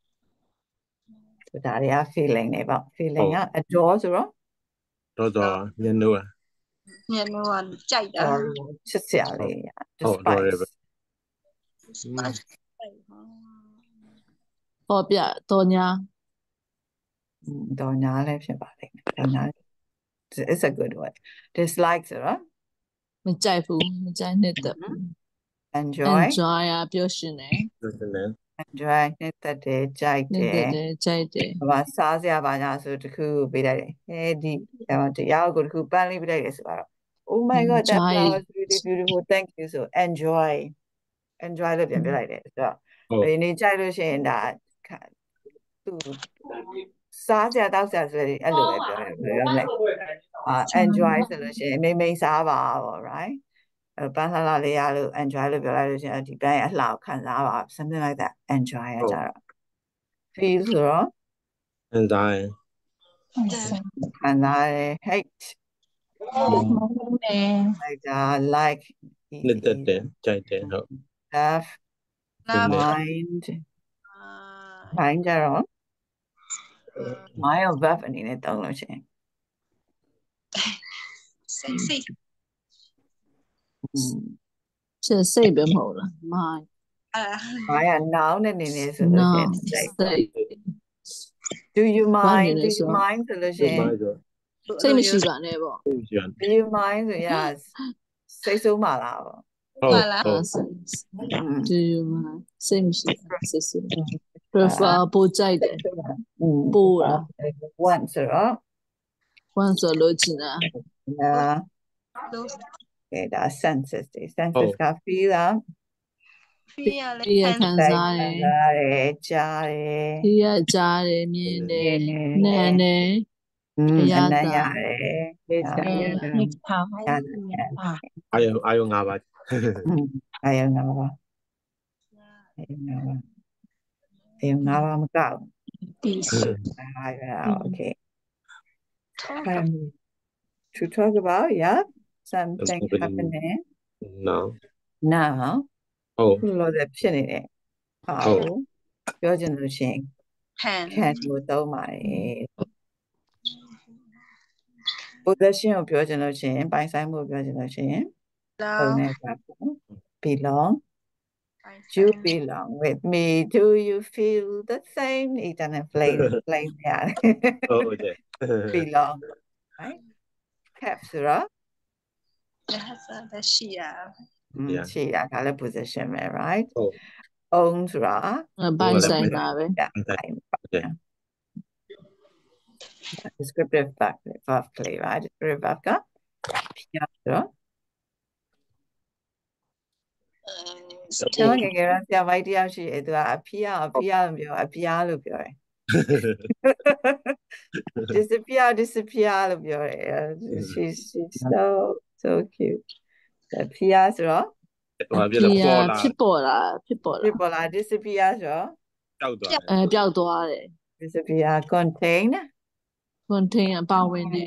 ဒါတွေက feeling တွေပေါ့ feeling က adore ဆိုတော့တော့မျက်နှာမျက်နှာကကြိုက်တာချစ်စရာလေးဟုတ်တော့ရပဲပေါ်ပြတော်ညာတော့ညာလည်းဖြစ်ပါလိမ့်မယ်တော့ညာ it's a good word dislike ဆိုတော့မကြိုက်ဘူးမကြိုက်နှစ်သက် enjoy ရပျော်ရွှင်တယ် enjoy နှစ်သက်တယ်ကြိုက်နှစ်တသက်ယ်တယ်ကြိုက်တယ်ဘာစားစရာပါညာဆိုတခုပေးလိုက်တယ်ဒီတရားကိုတခုပန်းလေးပေးလိုက်တယ်ဆိုတော့ oh my god that flower is really beautiful thank you so enjoy လို့ပြန်ပြလိုက်တယ်ဆိုတော့ဒီနေ့ကြိုက်လို့ရှိရင်ဒါသူစားစရာတောက်စရာဆိုရင်အဲ့လိုပဲပြောတယ်ဘယ်လိုလဲenjoy ဆိုလို့ရှိရင်မိန်စားပါပေါ့ right ပန်းလှလေးရလို့ enjoy လို့ပြောလိုက်လို့ရှိရင်ဒီပန်းရဲ့အလှကိုခံစားပါ something like that enjoy ရကြတော့ feel ဆိုတော့ enjoy ခံစားရ hate like like နှစ်သက်တယ်ကြိုက်တယ်ဟုတ် love mind ကြတော့ mind ကို verb အနေနဲ့သုံးလို့ရှိရင်စိတ်စိတ်ပဲမဟုတ်လားမိုင်း mind က noun အနေနဲ့ဆိုလို့ရှိရင်စိတ် do you mind ဘာလဲဆိုဆိုလို့ရှိရင်စိတ်မရှိပါနဲ့ပေါ့ do you mind ဆိုရစိတ်ဆိုးမှလားပေါ့ဟုတ် do you mind စိတ်မရှိစိတ်ဆိုး prefer ပိုကြိုက်တယ်ပိုတာ want ဆိုတော့ one ဆိုလို့ချင်တာ okay ဒါ senses တွေ senses က feel တာ feel ရဒီရခံစားတယ်ကြားတယ်ဒီရကြားတယ်မြင်တယ်နားတယ်အနံ့ရတယ်အာယုံ၅ပါးအာယုံ၅ပါးမကောက်okay to talk about something happening now ဟုတ်လို့လည်းဖြစ်နေတယ်ဟုတ်ပြောချင်လို့ရှိရင် can ကိုသုံးပါတယ် possession ကိုပြောချင်လို့ရှိရင်ပိုင်ဆိုင်မှုကိုပြောချင်လို့ရှိရင်သုံးတဲ့အခါ belong you belong with me do you feel the same ဒီတန်း plain ရတယ်ဟုတ်တယ် belong right have ဆိုတော့ရှိရဒါလည်း possession ပဲ right ဟုတ် own ဆိုတာပိုင်ဆိုင်တာပဲ descriptive verb ကလေးပါ descriptive verb ကဖြစ်ရတော့ကျွန်တော်ငယ်ငယ်တော့ဆရာမကြီးတယောက်ရှိတယ်သူကအဖေရလို့ပြောအပြားလို့ပြောတယ် disappear လို့ပြောတယ် she's so cute အဖေရဆိုတော့ဖြစ်ပေါ်လာ disappear ဆိုတော့ပျောက်သွားတယ် disappear contain အပါဝင်တယ်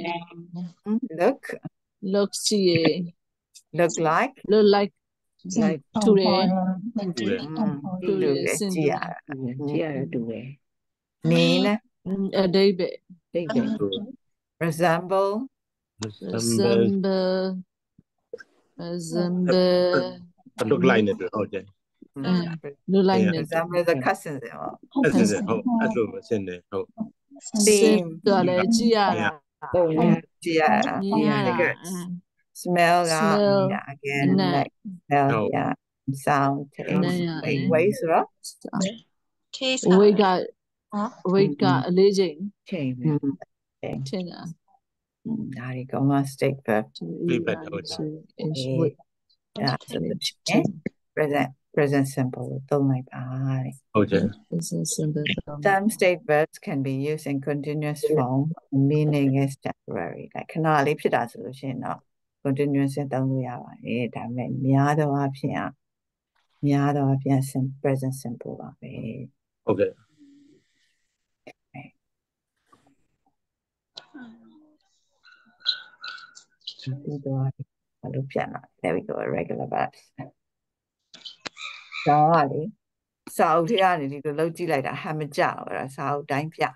look ကြည့်ရ look like တူတယ်တူတယ်ကြည့်ရတူတယ် mean အဓိပ္ပာယ် resemble look like နဲ့ပြောဟုတ်တယ် look like resemble the cousins ဟုတ်အဲ့လိုမစင်တယ်ဟုတ် theme ဆိုလည်းကြည့်ရတာကြည့်ရတာ smell က again like smell sound way ဆိုတော့ taste weight ကအလေးချိန်ချိန်ချိန်တာဒါဒီကောင်က state verb present simple သုံးလိုက်ပါဟုတ်တယ် some state verbs can be used in continuous form meaning is temporary like ခဏလေးဖြစ်တာဆိုလို့ရှိရင်တော့ continuous သုံးလို့ရပါတယ်ဒါပေမဲ့များသောအားဖြင့် present simple ပါပဲဟုတ်ကဲ့ There we go, regular verbs. စာအုပ်ထဲကနေဒီလိုလုပ်ကြည့်လိုက်တာဟမ်မကြောက်အဲ့ဒါစာအုပ်တိုင်းပြ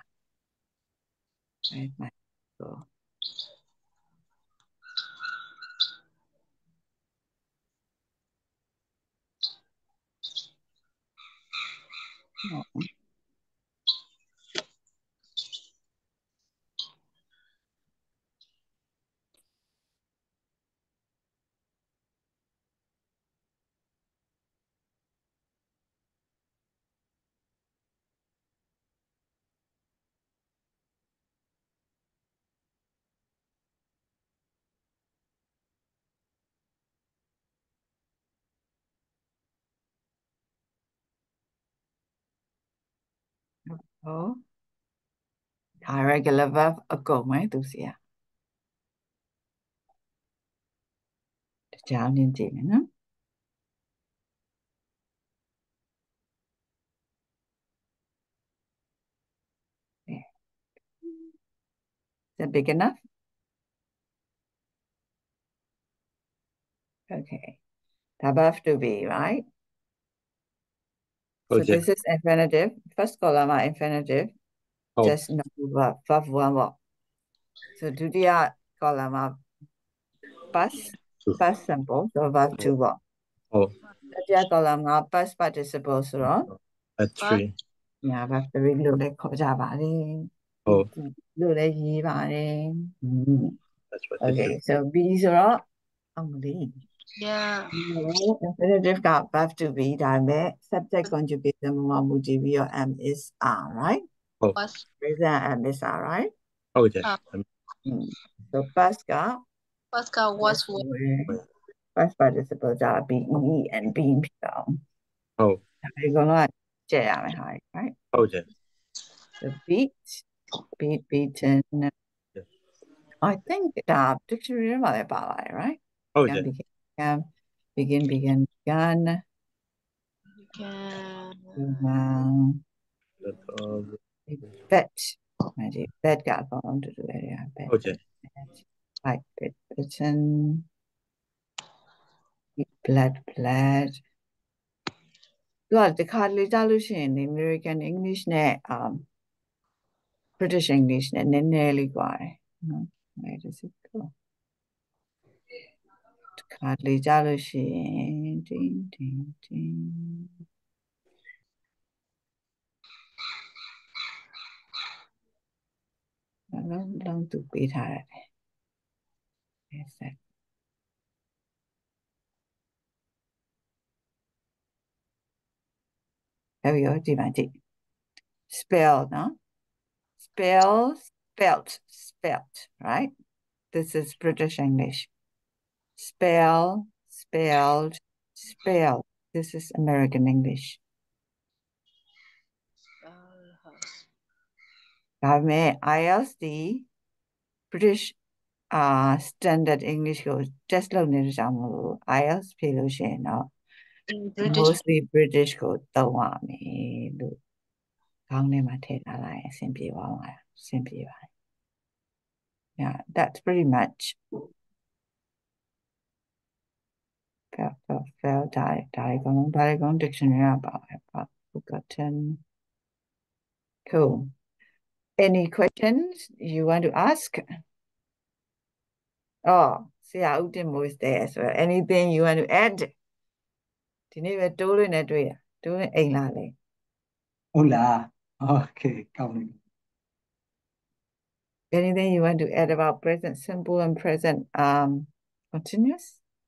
regular verb အကုန်ပဲသူစီတခြားနည်းကြည့်မယ်နော် Is that big enough? Okay. That have to be, right? So this is infinitive. First column are infinitive. Just no verb 1 word. So dutiya column are past simple. So verb 2 word. Tatiya column are past participle. So verb 3. Yeah, verb 3 လို့လည်းခေါ်ကြပါလေလို့လည်းရေးပါတယ် Okay, so B ဆိုတော့အောင်လေး yeah infinitive က verb to be ဒါပေမဲ့ subject conjugation မှာမူတည်ပြီးတော့ am is are right present am is are right ဟုတ်တယ် so past က was past participle က be and being ဖြစ်အောင်ဟုတ်ဒီကောင်ကကြည့်ရမယ်ဟာ right ဟုတ်တယ် the beaten I think that dictionary မှာလည်းပါပါတယ် right ဟုတ်တယ် begin began bet got on to do it okay like bitten blood သူကတခါလေကြားလို့ရှိရင် American English နဲ့ British English နဲ့နည်းနည်းလေးကွာတယ်နော် where does it go တခါလေကြားလို့ရှိရင်လုံးသူပေးထားတယ် There we go ကြည့်ပါကြည့် spell နော် spells spelt, right? This is British English. Spell, spelled, spell. This is American English. ဒါပေမဲ့ IELTS ဒီ British standard English ကို test လုပ်နေတဲ့ကြောင့်မို့ IELTS ဖြေလို့ရှိရင်တော့ mostly British ကိုသုံးရမယ်လို့ခေါင်းထဲမှာထည့်ထားလိုက်အဆင်ပြေပါမှာအဆင်ပြေပါတယ် Yeah, that's pretty much fell diagonal dictionary about forgotten. Cool. Any questions you want to ask? Oh, see how Udin was there as well. Anything you want to add? Hola. Okay, come. Anything you want to add about present simple and present continuous?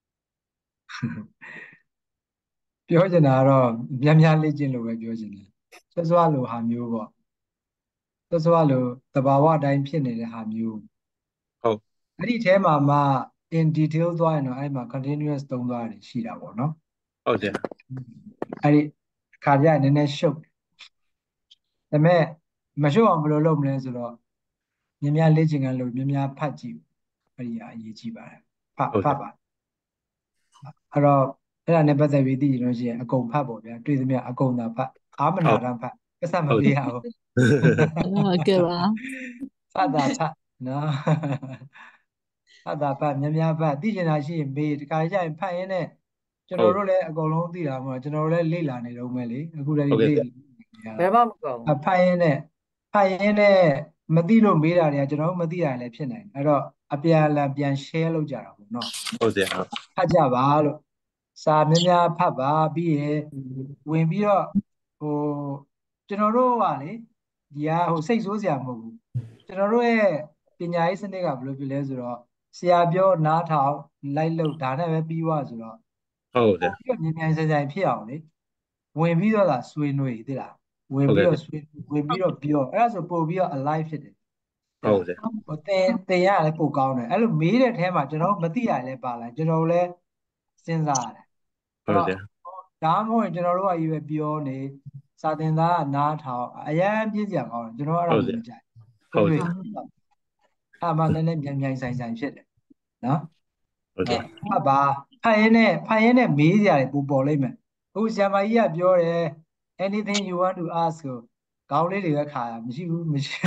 ပြောချင်တာကတော့များများလေ့ကျင့်လို့ပဲပြောချင်တယ်။စောစောလိုဟာမျိုးပေါ့။စောစောလိုသဘာဝအတိုင်းဖြစ်နေတဲ့ဟာမျိုး။ဟုတ်။အဲ့ဒီထဲမှာမှ in detail သွားရင်တော့အဲ့မှာ continuous သုံးသွားတယ်ရှိတာပေါ့နော်။ဟုတ်တယ်။အဲ့ဒီခါကြနည်းနည်းရှုပ်။ဒါပေမဲ့မရှုပ်အောင်ဘယ်လိုလုပ်မလဲဆိုတော့များများလေ့ကျင့်ခန်းလို့များများဖတ်ကြည့်။အဲ့ဒီအရေးကြီးပါတယ်။ဖတ်ပါအဲ့တော့အဲ့ဒါနဲ့ပတ်သက်ပြီးသိကြလို့ရှိရင်အကုန်ဖတ်ပေါ့ဗျာတွေ့သမျှအကုန်သာဖတ်အာမနာတမ်းဖတ်ပတ်စံမပေးရဘူးဟုတ်ကဲ့ပါဖတ်တာဖတ်နော်ဖတ်တာဖတ်များများဖတ်သိချင်တာရှိရင်မေးတခါကျရင်ဖတ်ရင်းနဲ့ကျွန်တော်တို့လည်းအကုန်လုံးသိတာမဟုတ်ကျွန်တော်တို့လည်းလေ့လာနေတော့မယ်လေအခုလည်းလေ့ဘယ်မှမကုန်ဖတ်ရင်းနဲ့မသိလို့မေးတာတွေကကျွန်တော်တို့မသိတာလည်းဖြစ်နိုင်အဲ့တော့အပြန်အလှန်ပြန် share လုပ်ကြတာပေါ့နော်ဟုတ်တယ်ဖတ်ကြပါလို့စာများများဖတ်ပါပြီးရင်ဝင်ပြီးတော့ကျွန်တော်တို့ကလေဒီကစိတ်ဆိုးစရာမဟုတ်ဘူးကျွန်တော်တို့ရဲ့ပညာရေးစနစ်ကဘယ်လိုဖြစ်လဲဆိုတော့ဆရာပြောနားထောင်လိုက်လို့ဒါနဲ့ပဲပြီးသွားဆိုတော့ဟုတ်တယ်ပြီးတော့ဉာဏ်ဉာဏ်ဆိုင်ဆိုင်ဖြစ်အောင်လေဝင်ပြီးတော့ဆွေးနွေးသိလားဝင်ပြီးတော့ဆွေးဝင်ပြီးတော့ပြောအဲ့ဒါဆိုပို့ပြီးတော့ alive ဖြစ်တယ်ဟုတ်တယ်တင်ရလည်းပိုကောင်းတယ်အဲ့လိုမေးတဲ့ထဲမှာကျွန်တော်မသိရလည်းပါလာကျွန်တော်လည်းစဉ်းစားရတယ်ဟုတ်တယ်ဒါမှမဟုတ်ကျွန်တော်တို့ကကြီးပဲပြောနေစာသင်သားကနားထောင်အရန်ပြည့်စရာကောင်းတယ်ကျွန်တော်အဲ့ဒါမကြိုက်ဟုတ်တယ်အဲ့မှလည်းမြန်ဆိုင်ဖြစ်တယ်နော်ဟုတ်တယ်ဖတ်ပါဖတ်ရင်းနဲ့မေးစရာတွေပိုပေါ်လိမ့်မယ်အခုဆရာမကြီးကပြောတယ် anything you want to ask ကိုကောင်းလေးတွေပဲခါတာမရှိဘူး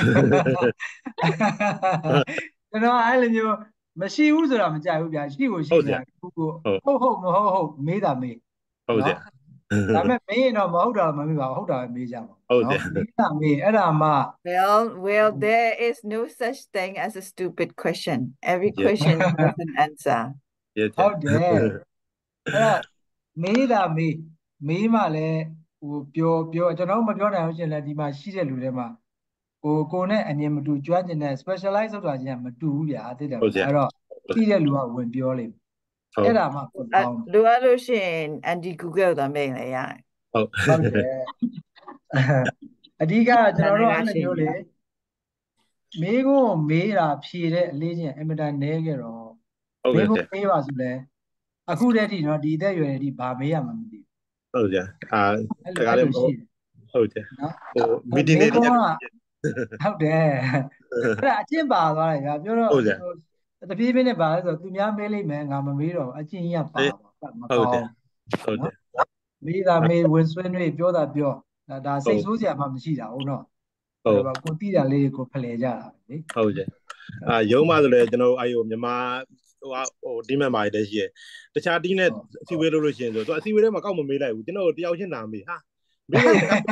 ကျွန်တော်အဲ့လိုမျိုးမရှိဘူးဆိုတာမကြိုက်ဘူးဗျာရှိကိုရှိတယ်ဟုတ်မဟုတ်မေးတာမေးဟုတ်တယ်ဒါပေမဲ့မေးရင်တော့မဟုတ်တာမမေးပါဘူးဟုတ်တာပဲမေးကြပါဟုတ်တယ်မေးတာမေးအဲ့ဒါမှ well there is no such thing as a stupid question every question has an answer ဟုတ်တယ်အဲ့ဒါမေးတာမေးမှလည်းပြောကျွန်တော်မပြောနိုင်ဘူးရှင်လည်းဒီမှာရှိတဲ့လူတွေမှာကိုနဲ့အမြင်မတူကျွမ်းကျင်တဲ့ specialize ဆိုတာချင်းမတူဘူးဗျာသိတယ်အဲ့တော့ပြီးတဲ့လူကဝင်ပြောလိမ့်မယ်အဲ့ဒါမှပိုကောင်းလိုအပ်လို့ရှိရင် anti google တော့မေးလေရတယ်ဟုတ်တယ်အဓိကကျွန်တော်တို့အဲ့လိုမျိုးလေမေးခွန်းမေးတာဖြေတဲ့အလေးချင်းအင်မတန်နည်းခဲ့တော့မေးခွန်းမေးပါဆိုလဲအခုတည်းထိနော်ဒီအသက်အရွယ်တွေဘာမေးရမှမသိဘူးဟုတ်ကြတကားလည်းဟုတ်တယ်နော်မီဒီနေတွေဟုတ်တယ်အဲ့ဒါအကျင့်ပါသွားတယ်ဗျာပြောတော့တပြေးပြေးနဲ့ပါလဲဆိုသူများမေးလိမ့်မယ်ငါမမေးတော့အကျင့်ကြီးကပါမကောင်းဟုတ်တယ်မေးတာမေးဝင်ဆွေးနွေးပြောတာပြောဒါစိတ်ဆိုးစရာမှမရှိတာဟုတ်နော်ဟုတ်ပါကိုတိတာလေးကိုဖလှယ်ကြတာလေဟုတ်တယ်ရုံးမှဆိုလဲကျွန်တော်မြန်မာဒီမဲ့မှာတည်းရှိရတခြားတီးနဲ့အစီအဝေးလုပ်လို့ရှိရင်ဆိုတော့အစီအဝေးထဲမှာကောက်မမေးလိုက်ဘူးကျွန်တော်တယောက်ချင်းနာမေးဟာမင်း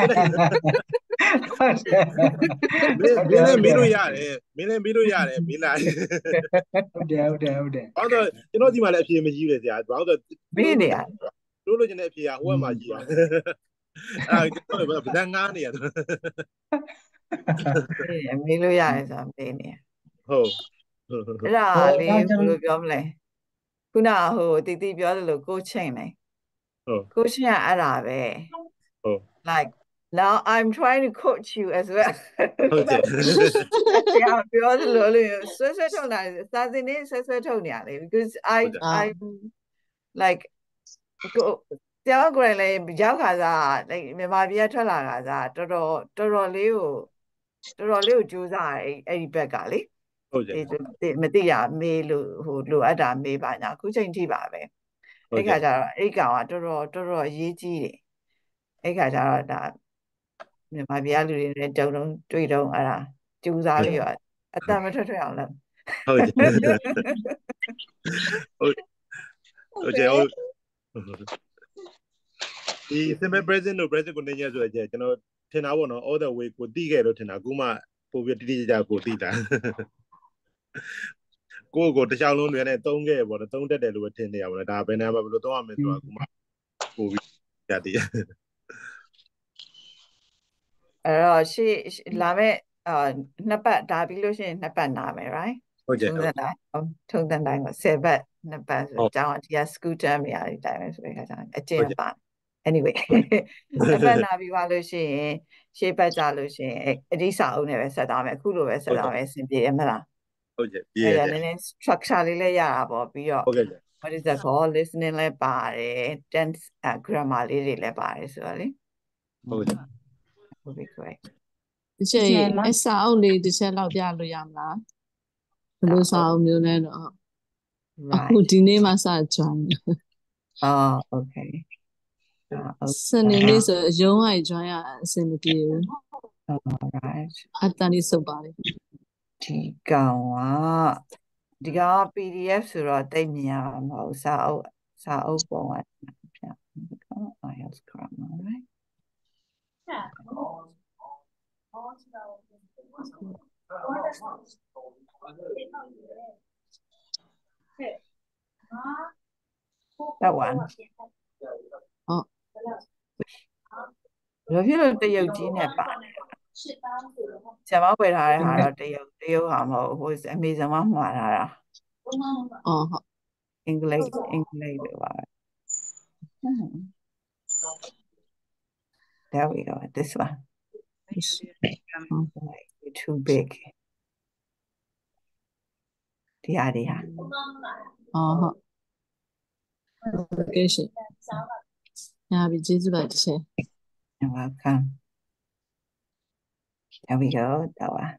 လည်းမေးလို့ရတယ်မေးလိုက်ဟုတ်တယ်ဟုတ်တော့ကျွန်တော်ဒီမှာလည်းအဖြေမရှိဘူးလေဆရာဘာလို့မေးနေရလို့ကျင်တဲ့အဖြေကဟိုဘက်မှာကြီးရအဲ့ကျွန်တော်ဗဒန်းငားနေရမေးလို့ရတယ်ဆိုတာမေးနေဟုတ်အဲ့ဒါလေးဘယ်လိုပြောမလဲခုနတီပြောတယ်လို့ကိုချင်းလေဟုတ်ကိုချင်းကအဲ့ဒါပဲဟုတ် like Now I'm trying to coach you as well. ဟုတ်တယ် Yeah,ပြောသလိုလေဆွဲဆွဲထုတ်လာတယ်စာသင်နေဆွဲဆွဲထုတ်နေရလေ because I like ကိုကျောင်းကိုယ်လည်းရောက်ခါစား like မြန်မာပြည်ကထွက်လာခါစားတော်တော်လေးကိုကြိုးစားအဲ့ဒီဘက်ကလေဟုတ်တယ်မသိရမေးလို့ဟိုလိုအပ်တာမေးပါညာအခုချိန်ထိပါပဲအဲ့ခါကျတော့အဲ့ကောင်ကတော်တော်အရေးကြီးတယ်အဲ့ခါကျတော့ဒါမြန်မာပြည်ကလူတွေနဲ့တုံတွေ့တော့အဲ့ဒါကြိုးစားပြီးတော့အတမထွက်အောင်လုပ်ဟုတ်တယ်ဟုတ်တယ်ဒီ simple present တို့ present continuous ဆိုတော့ကျွန်တော်ထင်တာပေါ့နော် all the way ကိုတီးခဲ့လို့ထင်တာအခုမှပို့ပြီးတိတိကျကျကိုတီးတာကိုတခြားလုံးတွေနဲ့သုံးခဲ့ပေါ့သုံးတက်တယ်လို့ပဲထင်နေရပါတော့ဒါဘယ်နာမှာဘယ်လိုသုံးရမလဲဆိုတာအခုမှပို့ပြီးကြတည်အဲ့တော့ရှေ့လာမဲ့နှစ်ပတ်ဒါပြီးလို့ရှိရင်နှစ်ပတ်နာမယ် right ဟုတ်တယ်ထုံးတဲ့တိုင်းက10ပတ်နှစ်ပတ်ဆိုအကြောင်းဒီက school term နေရာဒီတိုင်းပဲဆိုတဲ့အခါကျရင်အကျင့်ပါ anyway နှစ်ပတ်နာပြီးသွားလို့ရှိရင်ရှေ့ပတ်ကြလို့ရှိရင်အဒီစာအုပ်နဲ့ပဲဆက်သွားမယ်အခုလိုပဲဆက်သွားမယ်အဆင်ပြေရမလားဟုတ်ကဲ့ပြေတယ်နည်းနည်း structure လေးလည်းရတာပေါ့ပြီးတော့ဟုတ်ကဲ့ what is that called listening လည်းပါတယ် tense grammar လေးတွေလည်းပါတယ်ဆိုတော့လေဟုတ်ကဲ့ဟုတ်ပြီ great ဒီချိန်အစာအုပ်လေးတစ်ချက်လောက်ပြလို့ရမလားဘယ်လိုစာအုပ်မျိုးလဲတော့အခုဒီနေ့မှစကြွမ်း okay စနေနေ့ဆိုရုံးရိုက်ကြွမ်းရအဆင်မပြေဘူး right အတန်လေးစုပ်ပါလေဒီကောင်က PDF ဆိုတော့တိတ်မြင်ရမှာမဟုတ်စာအုပ်ပုံကပြ IELTS grammar right that one ဘာဖြစ်လို့တရုတ်ကြီးနဲ့ပါတယ်ဆရာမဝယ်ထားတဲ့ဟာတော့တရုတ်ဟာမဟုတ်ဟိုအမေဇန်မှာမှာထားတာဟုတ်အင်္ဂလိပ်ပဲပါ There we go this one too big ဒီဟာဟုတ်ကဲ့ရှင်ညာပြီကျေးဇူးပါတချေ You're welcome there we go တော့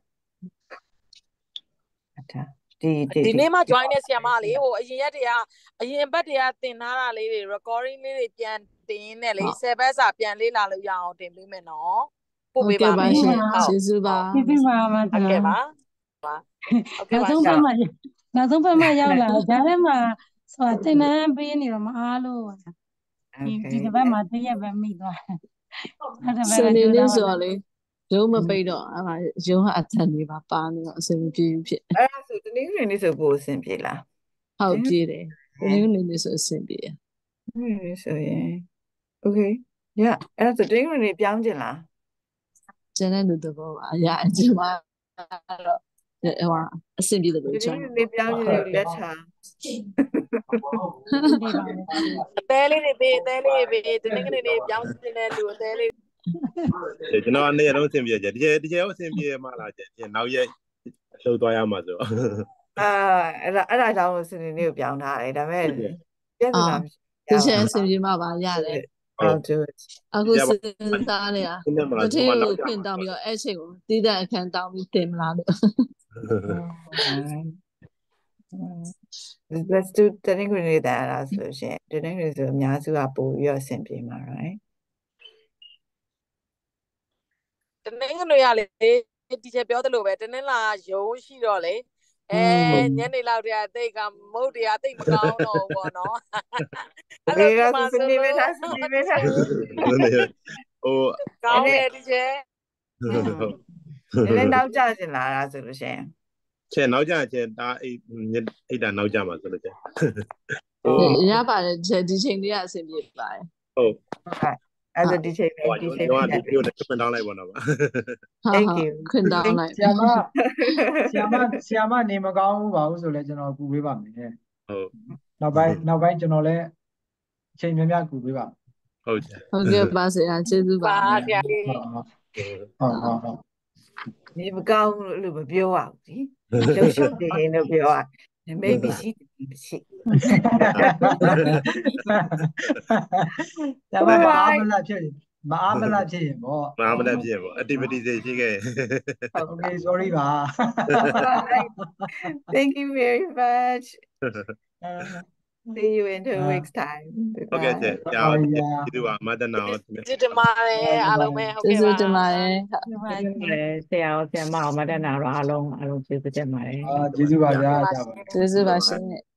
ဒီနေ့မှ join တဲ့ဆရာမလေးဟိုအရင်ရက်တည်းကအရင်ဘက်တည်းကသင်ထားတာလေးတွေ recording လေးတွေပြန်တင်နေလေ10ဘက်စာပြန်လေ့လာလို့ရအောင်တင်ပေးမယ်နော်ပို့ပေးပါမယ်ရှင်ကျေးဇူးပါကျေးဇူးပါမဟုတ်ကဲ့ပါဟုတ်ကဲ့ပါနောက်ဆုံးဘက်မှာရောက်လာဒါလည်းမှဆိုတာတင်နှမ်းပေးနေတော့မအားလို့ဒီတစ်ပတ်မှာတရက်ပဲမိသွားစနေနေ့ဆိုတော့လေရုံးမပိတ်တော့အဲ့ဒါရုံးကအတန်လေးပါနေတော့အဆင်မပြေဘူးဖြစ်အဲ့ဒါဆိုတနင်္ဂနွေနေ့ဆိုပို့အဆင်ပြေလားဟုတ်ပြေးတယ်တနင်္ဂနွေနေ့ဆိုအဆင်ပြေတယ်ဆိုရင် okay yeah အဲ့ဒါဆိုတနင်္ဂနွေနေ့ပြောင်းကျင်လားကျန်တဲ့လူတဘောပါရအကျဉ်းပါတော့ဟိုအဆင်ပြေတယ်လို့ကျန်နေပြောင်းကျင်လို့လက်ချာအသေးလေးတွေပေးတနင်္ဂနွေနေ့ပြောင်းကျင်တဲ့လူအသေးလေးကျွန်တော်အနေနဲ့တော့အဆင်ပြေကြဒီကျရောအဆင်ပြေမှလားကျနောက်ရက်လှုပ်သွားရမှာဆိုအဲ့ဒါကြောင့်စနေနေ့ကိုပြောင်းထားတယ်ဒါပေမဲ့ပြဿနာမရှိဒီချက်အဆင်ပြေမှပါရတယ်အခုစဉ်းစားနေတာတထည့်ကိုခွင့်တောင်းပြီးတော့အဲ့ချိန်ကိုတီးတဲ့အခန်းတောင်းပြီးတင်မလားလို့ let's do တနင်္ဂနွေနေ့တဲ့အဲ့ဒါဆိုရှင်တနင်္ဂနွေဆိုအများစုကပို့ပြီးတော့အဆင်ပြေမှာ right တနင်္ဂနွေရလေဒီချက်ပြောသလိုပဲတနင်္လာရုံးရှိတော့လေညနေလောက်တည်းအသိကမုတ်တရားသိမကောင်းတော့ဘူးပေါ့နော်အဲ့ဒါကစနေနေ့ထားဟိုကောင်းတယ်ဒီချက်လည်းနောက်ကြစင်လာတာဆိုလို့ရှင်ချဲနောက်ကြချဲဒါအိတ်တာနောက်ကြမှာဆိုလို့ချဲရပါတယ်ဒီချိန်လေးကအဆင်ပြေပါတယ်ဟုတ်အဲ့ဒါဒီချိန်တော့ဒီလိုနဲ့ခွင့်တောင်းလိုက်ပါတော့ Thank you ခွင့်တောင်းလိုက်ဆရာမနေမကောင်းဘူးပါဘူးဆိုလဲကျွန်တော်ကူပေးပါမယ်ဟုတ်နောက်ပိုင်းကျွန်တော်လည်းအချိန်များများကူပေးပါဟုတ်တယ်ဟုတ်ကဲ့ပါဆရာကျေးဇူးပါပါဆရာလေးဟုတ်နေမကောင်းဘူးလို့မပြောရဘူးဒီလှုပ်ရှုပ်နေရင်လို့ပြောရမိတ်မရှိမရှိဒါမှမအားမလားဖြစ်ရင်မအားမလားဖြစ်ရင်ပေါ့မအားမလားဖြစ်ရင်ပေါ့ activity တွေရှိခဲ့ Okay sorry ပါ Thank you very much See you in 2 weeks time ဟုတ်ကဲ့ကျေးဇူးပါမတနာကျေးဇူးတင်ပါတယ်အားလုံးပဲဟုတ်ကဲ့ပါကျေးဇူးတင်ပါတယ်ဆရာဆရာမမတနာတော့အားလုံးကျေးဇူးတင်ပါတယ်ကျေးဇူးပါဗျာကျေးဇူးပါရှင်